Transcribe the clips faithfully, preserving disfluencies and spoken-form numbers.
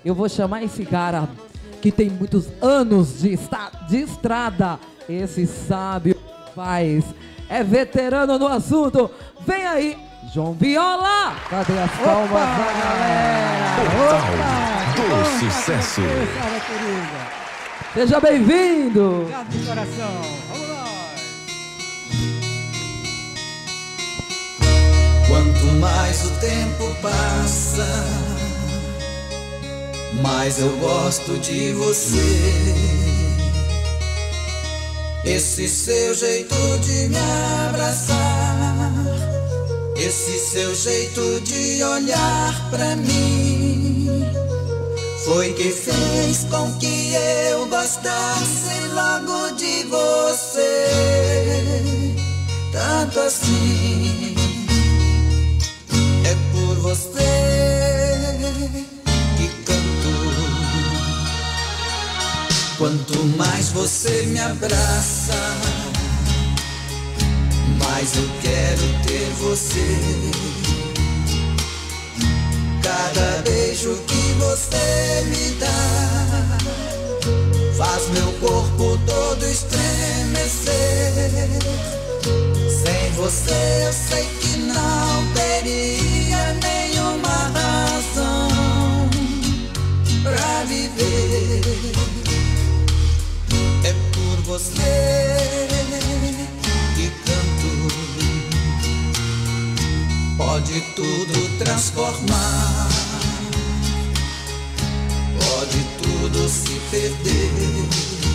eu vou chamar esse cara que tem muitos anos de, esta, de estrada. Esse sabe o que faz, é veterano no assunto. Vem aí, João Viola. Cadê as palmas da galera? Opa! Do sucesso. Seja bem-vindo. Obrigado de coração. Vamos lá. Quanto mais o tempo passa, mais eu gosto de você. Esse seu jeito de me abraçar, esse seu jeito de olhar pra mim, foi que fez com que eu gostasse logo de você. Tanto assim, é por você que canto. Quanto mais você me abraça, mais eu quero ter você. Cada beijo que você me dá faz meu corpo todo estremecer. Sem você eu sei que não teria nenhuma razão pra viver. É por você que canto. Pode tudo transformar, pode tudo se perder,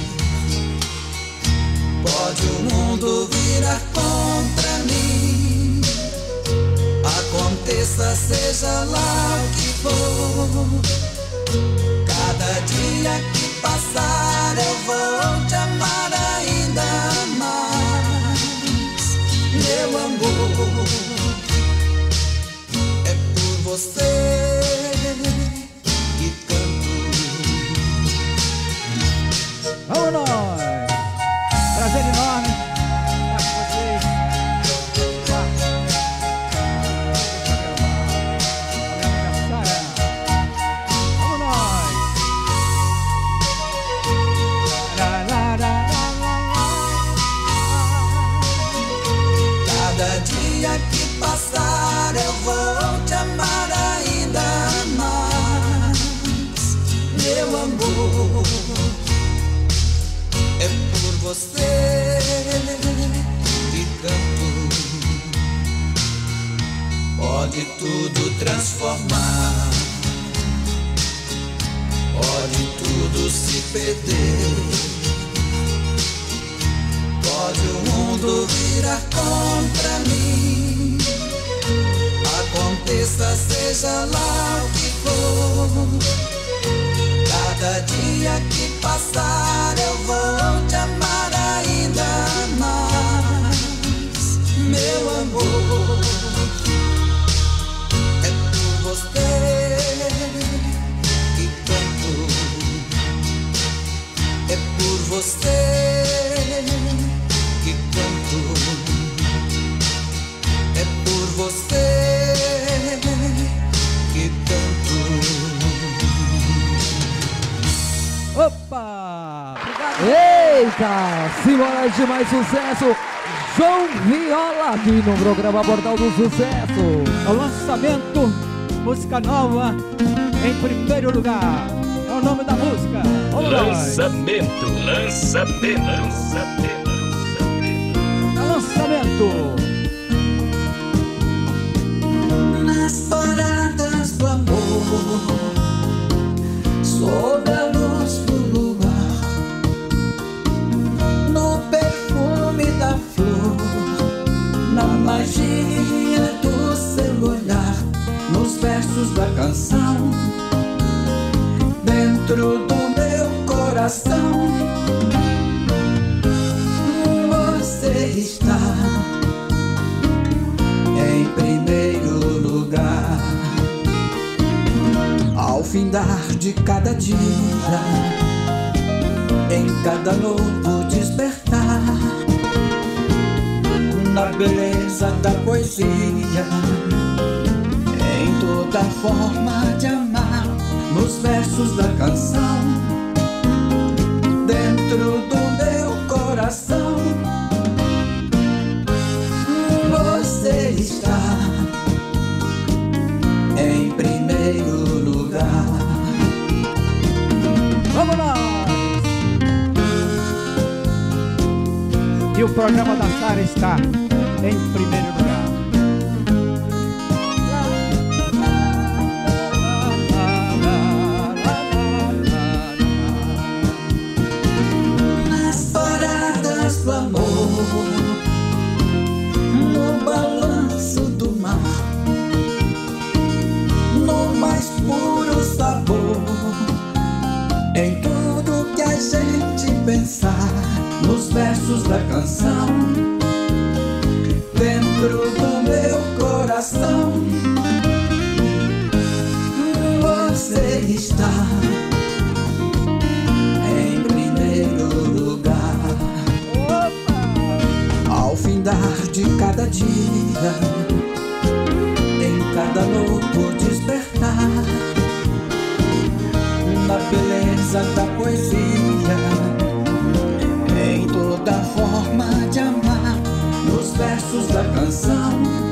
pode o mundo virar contra mim. Aconteça, seja lá o que for, cada dia que passar eu vou te amar ainda mais. Meu amor, é por você que canto. Vamos nós. Prazer enorme estar com vocês. Vamos nós. Lá, lá, lá, lá, lá. Cada dia que passar eu vou te amar ainda mais. Meu amor, é por você que canto. Pode tudo transformar, pode tudo se perder, pode o mundo virar contra mim. Aconteça, seja lá o que for, cada dia que passar eu vou te amar ainda mais. Meu amor, é por você que canto. É por você que canto. É por você que canto. Opa! Obrigado. Eita, simbora de mais sucesso, João Viola, aqui no programa Portal do Sucesso. É o lançamento, música nova, em primeiro lugar. É o nome da música. Vamos nós. Lançamento, lançamento, lançamento, É lançamento. Nas paradas do amor, sob a luz do luar, no perfume da flor, na magia do seu olhar, nos versos da canção, dentro do meu coração, você está em primeiro lugar. Ao findar de cada dia, em cada novo despertar, na beleza da poesia, em toda forma de amar, nos versos da canção, dentro do meu coração. Você está em primeiro lugar. Vamos lá! E o programa da Sara está em primeiro lugar. Nas paradas do amor, no balanço do mar, no mais puro sabor, em tudo que a gente pensar, nos versos da canção, dentro do meu coração. Você está em primeiro lugar. Ao findar de cada dia, em cada novo despertar, na beleza da poesia, em toda forma de amar, nos versos da canção,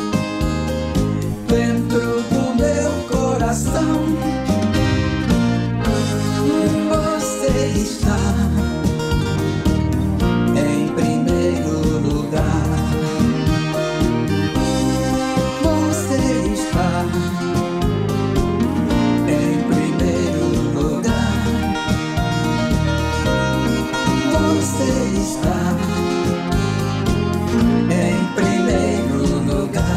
dentro do meu coração. Você está em primeiro lugar. Você está em primeiro lugar. Você está em primeiro lugar.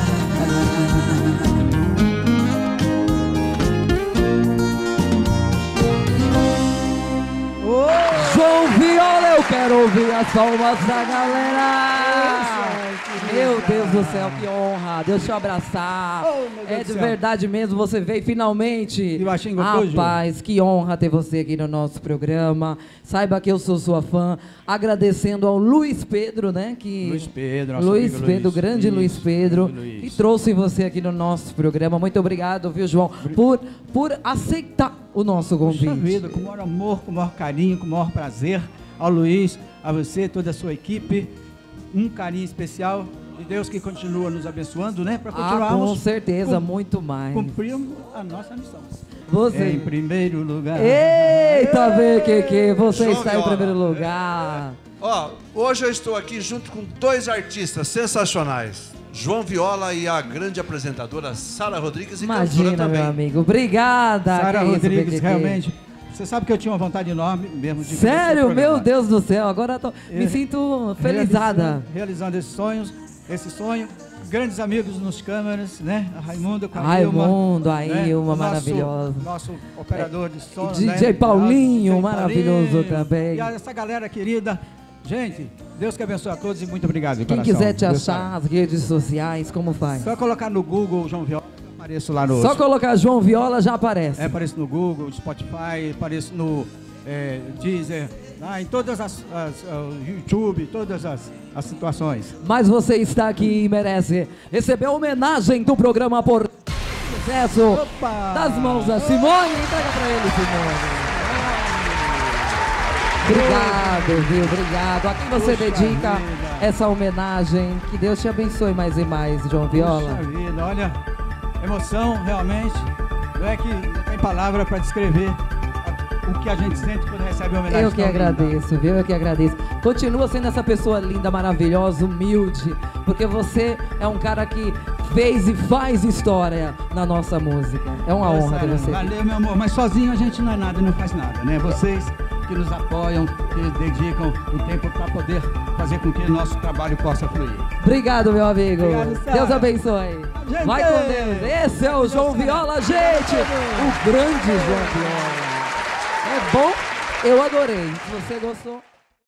João Viola, eu quero ouvir as palmas da galera. Meu Deus do céu, que honra. Deus te abraçar. Oh, meu Deus É do de céu. verdade mesmo, você veio finalmente. E o Achinho gostou, Ju? Rapaz, que honra ter você aqui no nosso programa. Saiba que eu sou sua fã. Agradecendo ao Luiz Pedro, né? Que... Luiz Pedro, nosso Luiz amigo Pedro, Luiz. grande Isso, Luiz Pedro, grande Luiz. que trouxe você aqui no nosso programa. Muito obrigado, viu, João, por, por aceitar o nosso Puxa convite. vida, com o maior amor, com o maior carinho, com o maior prazer. Ao Luiz, a você, toda a sua equipe, um carinho especial. E Deus que continua nos abençoando, né? Para Ah, continuarmos com certeza, cum- muito mais. cumprirmos a nossa missão. Você. Em primeiro lugar. Eita, vê que que você João está em Viola. primeiro lugar. Ó, hoje eu estou aqui junto com dois artistas sensacionais. João Viola e a grande apresentadora Sara Rodrigues e cantora Imagina, também. meu amigo. Obrigada. Sara que isso, Rodrigues, B Q Q. realmente. Você sabe que eu tinha uma vontade enorme mesmo de fazer esse Sério, programa. meu Deus do céu. Agora eu tô- me É, sinto felizada. Realizando, realizando esses sonhos, esse sonho. Grandes amigos nos câmeras, né? A Raimundo com a Raimundo, a Ilma, né? Ilma, O nosso- maravilhosa. Nosso operador de som, D J né? Paulinho, D J maravilhoso Paulinho. também. E a- essa galera querida. Gente, Deus que abençoe a todos e muito obrigado. de Quem coração. quiser te Deus achar, sabe. as redes sociais, como faz? Só colocar no Google João Viola, eu apareço lá no... Só colocar João Viola já aparece. É, apareço no Google, Spotify, apareço no é, Deezer, lá em todas as, as uh, YouTube, todas as, as situações. Mas você está aqui e merece receber a homenagem do programa por sucesso Opa! das mãos da Simone. Entrega pra ele, Simone. Obrigado, viu? Obrigado. A quem você Puxa dedica vida. essa homenagem? Que Deus te abençoe mais e mais, João Viola. Puxa vida, olha, emoção realmente, não é que não tem palavra para descrever a- o que a gente sente quando recebe uma homenagem Eu que tão linda. agradeço, viu? Eu que agradeço. Continua sendo essa pessoa linda, maravilhosa, humilde, porque você é um cara que fez e faz história na nossa música. É uma É, honra ter sério, você. valeu, meu amor, mas sozinho a gente não é nada, não faz nada, né? Vocês que nos apoiam, que dedicam o tempo para poder fazer com que o nosso trabalho possa fluir. Obrigado, meu amigo. Obrigado, Sara. Deus abençoe. Gente! Vai com Deus. Esse é o João Sara. Viola, gente. O grande João Viola. É bom? Eu adorei. Se você gostou...